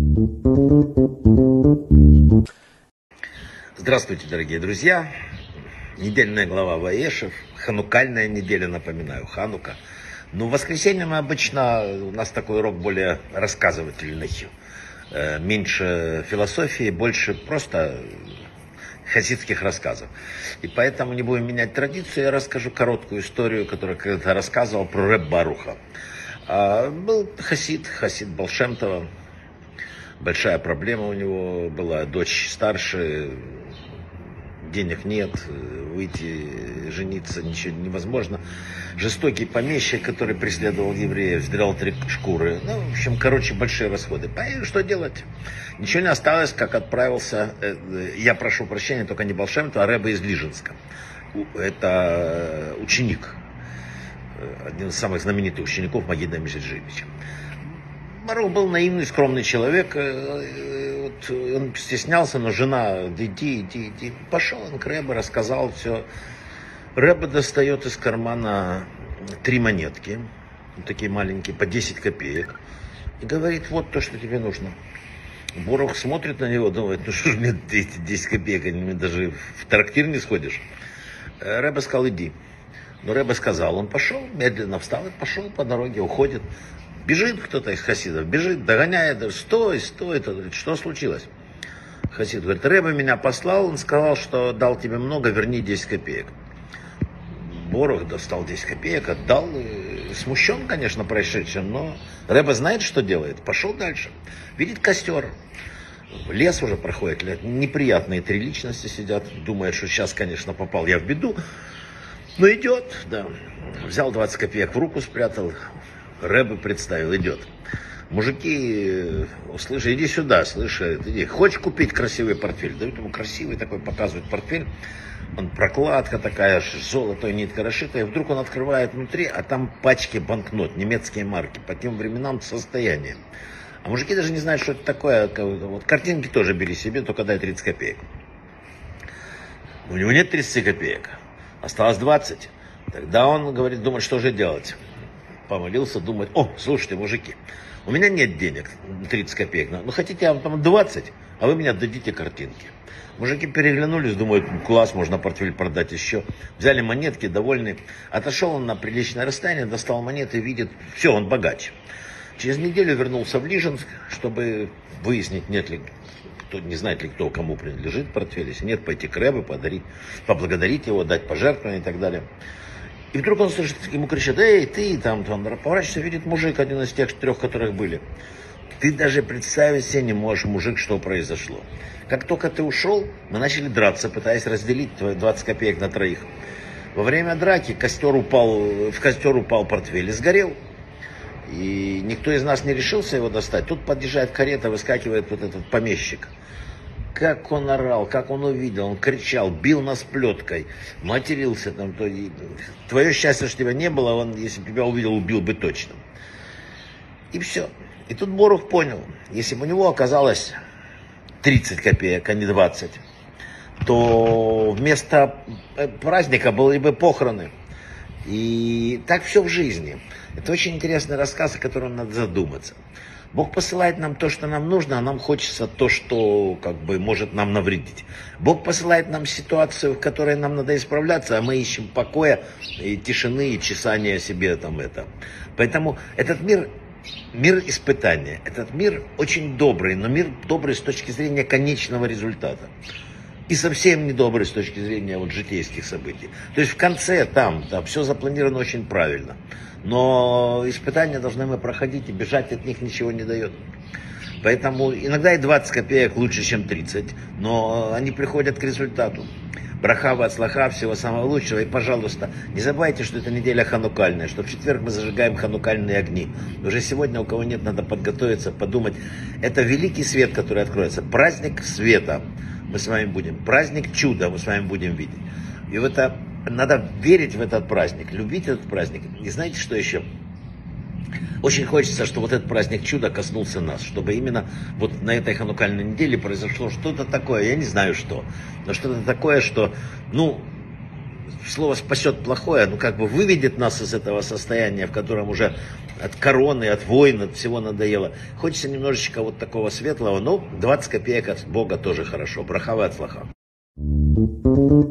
Здравствуйте, дорогие друзья. Недельная глава Ваешев. Ханукальная неделя, напоминаю, Ханука. Но в воскресенье мы обычно, у нас такой урок более рассказывательный. Меньше философии, больше просто хасидских рассказов. И поэтому не будем менять традицию, я расскажу короткую историю, которую когда-то рассказывал про Реб Баруха. Был хасид Баал Шем Това. Большая проблема у него была, дочь старше, денег нет, выйти, жениться ничего невозможно. Жестокий помещик, который преследовал евреев, сдрал 3 шкуры. Ну, в общем, большие расходы. Что делать? Ничего не осталось, как отправился, я прошу прощения, только не Баал Шем Това, а Ребе из Лижинска. Это ученик, один из самых знаменитых учеников Магида Мишельджиевича. Барух был наивный, скромный человек. Он стеснялся, но жена, иди. Пошел он к Ребе, рассказал все. Ребе достает из кармана 3 монетки, такие маленькие, по 10 копеек. И говорит, вот то, что тебе нужно. Барух смотрит на него, думает, ну что ж мне 10 копеек, мне даже в трактир не сходишь. Ребе сказал, иди. Но Ребе сказал, он пошел, медленно встал и пошел по дороге, уходит. Бежит кто-то из хасидов, бежит, догоняет, стой, говорит, что случилось? Хасид говорит, Ребе меня послал, он сказал, что дал тебе много, верни 10 копеек. Барух достал 10 копеек, отдал, смущен, конечно, происшедшим, но Ребе знает, что делает, пошел дальше. Видит костер, лес уже проходит, неприятные 3 личности сидят, думает, что сейчас, конечно, попал я в беду, но идет, да, взял 20 копеек в руку, спрятал. Ребе представил, идет. Мужики услышали, иди сюда, слышит, иди. Хочешь купить красивый портфель? Дают ему красивый такой, показывают портфель. Он прокладка такая, золотой нитка расшитая. Вдруг он открывает внутри, а там пачки банкнот, немецкие марки. По тем временам состояние. А мужики даже не знают, что это такое. Вот картинки тоже бери себе, только дай 30 копеек. У него нет 30 копеек. Осталось 20. Тогда он говорит, думает, что же делать. Помолился, думает, слушайте, мужики, у меня нет денег, 30 копеек, ну хотите я вам там 20, а вы мне отдадите картинки. Мужики переглянулись, думают, класс, можно портфель продать еще. Взяли монетки, довольны. Отошел он на приличное расстояние, достал монеты, видит, все, он богач. Через неделю вернулся в Лижинск, чтобы выяснить, нет ли, не знает ли кто, кому принадлежит портфель. Если нет, пойти к Ребе, поблагодарить его, дать пожертвования и так далее. И вдруг он слышит, ему кричат, эй, ты, там, поворачивается, видит мужик, один из тех 3, которых были. Ты даже представить себе не можешь, мужик, что произошло. Как только ты ушел, мы начали драться, пытаясь разделить твои 20 копеек на 3. Во время драки в костер упал портфель и сгорел. И никто из нас не решился его достать. Тут подъезжает карета, выскакивает вот этот помещик. Как он орал, как он увидел, он кричал, бил нас плеткой, матерился там. Твое счастье, что тебя не было, он, если бы тебя увидел, убил бы точно. И все. И тут Барух понял, если бы у него оказалось 30 копеек, а не 20, то вместо праздника были бы похороны. И так все в жизни. Это очень интересный рассказ, о котором надо задуматься. Бог посылает нам то, что нам нужно, а нам хочется то, что может нам навредить. Бог посылает нам ситуацию, в которой нам надо исправляться, а мы ищем покоя, и тишины, и чесания себе там это. Поэтому этот мир испытания, этот мир очень добрый, но мир добрый с точки зрения конечного результата. И совсем недобрый с точки зрения житейских событий. То есть в конце там все запланировано очень правильно. Но испытания должны мы проходить, и бежать от них ничего не дает. Поэтому иногда и 20 копеек лучше, чем 30, но они приходят к результату. Браха вацлаха, всего самого лучшего. И, пожалуйста, не забывайте, что это неделя ханукальная, что в четверг мы зажигаем ханукальные огни. Уже сегодня, у кого нет, надо подготовиться, подумать. Это великий свет, который откроется. Праздник света мы с вами будем. Праздник чуда мы с вами будем видеть. И в это надо верить в этот праздник, любить этот праздник. И знаете, что еще? Очень хочется, чтобы вот этот праздник чуда коснулся нас, чтобы именно вот на этой ханукальной неделе произошло что-то такое, я не знаю что, но что-то такое, что, слово спасет плохое, ну как бы выведет нас из этого состояния, в котором уже от короны, от войн, от всего надоело. Хочется немножечко вот такого светлого, но 20 копеек от Бога тоже хорошо. Брахава от слаха.